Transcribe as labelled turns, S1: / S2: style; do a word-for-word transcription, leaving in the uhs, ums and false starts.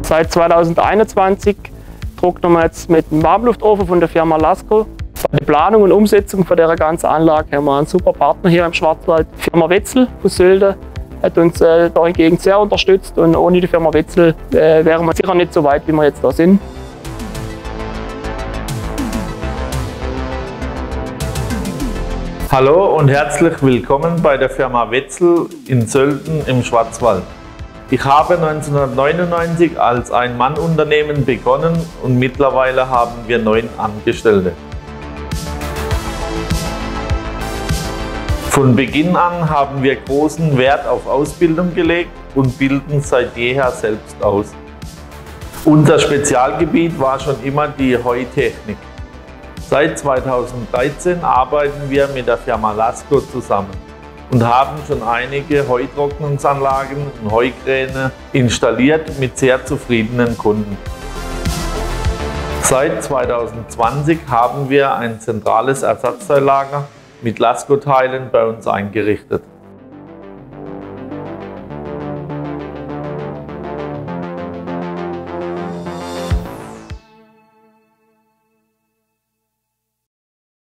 S1: Seit zweitausendeinundzwanzig trocknen wir jetzt mit dem Warmluftofen von der Firma Lasco. Bei der Planung und Umsetzung von dieser ganzen Anlage haben wir einen super Partner hier im Schwarzwald. Die Firma Wetzel aus Sölden hat uns äh, dahingehend sehr unterstützt und ohne die Firma Wetzel äh, wären wir sicher nicht so weit, wie wir jetzt da sind.
S2: Hallo und herzlich willkommen bei der Firma Wetzel in Sölden im Schwarzwald. Ich habe neunzehnhundertneunundneunzig als Ein-Mann-Unternehmen begonnen und mittlerweile haben wir neun Angestellte. Von Beginn an haben wir großen Wert auf Ausbildung gelegt und bilden seit jeher selbst aus. Unser Spezialgebiet war schon immer die Heutechnik. Seit zweitausenddreizehn arbeiten wir mit der Firma Lasco zusammen und haben schon einige Heutrocknungsanlagen und Heukräne installiert mit sehr zufriedenen Kunden. Seit zweitausendzwanzig haben wir ein zentrales Ersatzteillager mit Lasco-Teilen bei uns eingerichtet.